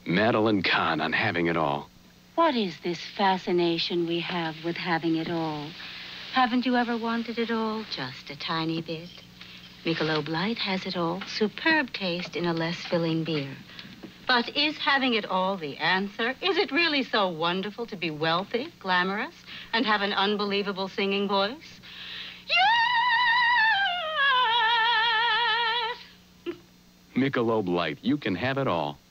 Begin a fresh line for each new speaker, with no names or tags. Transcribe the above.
Madeline Kahn on having it all.
What is this fascination we have with having it all? Haven't you ever wanted it all? Just a tiny bit. Michelob Light has it all. Superb taste in a less filling beer. But is having it all the answer? Is it really so wonderful to be wealthy, glamorous, and have an unbelievable singing voice? Yes!
Michelob Light, you can have it all.